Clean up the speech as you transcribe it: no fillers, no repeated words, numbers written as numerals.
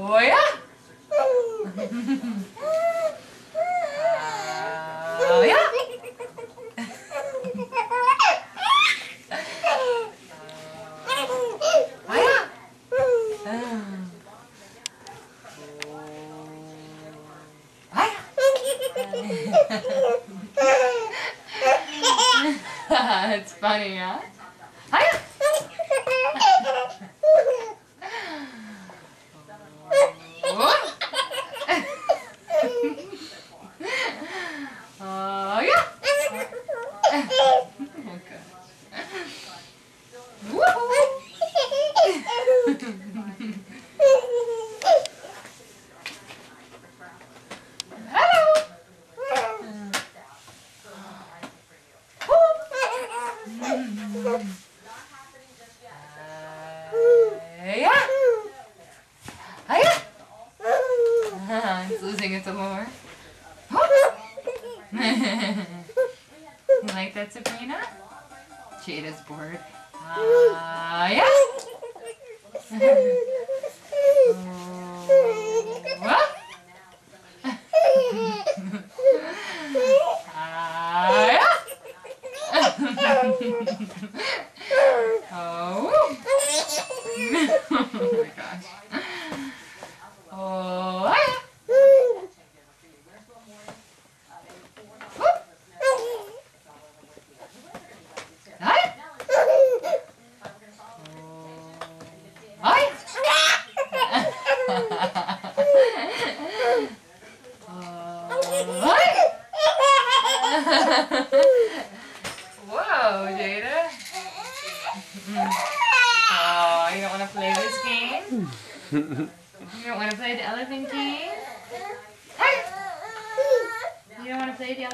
Oh yeah. Oh yeah. It's funny, huh? Hiya! Oh yeah! Okay. Yeah. Hiya. It's losing its allure. You like that, Sabrina? Jada's bored. Yeah. What? Yeah. Oh. Oh my gosh. Oh, yeah. Whoa, Jada. Oh, you don't want to play this game? You don't want to play the elephant game? You don't want to play the elephant